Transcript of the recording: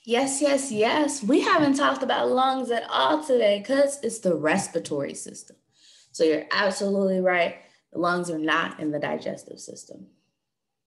Yes, yes, yes. We haven't talked about lungs at all today because it's the respiratory system. So you're absolutely right. The lungs are not in the digestive system.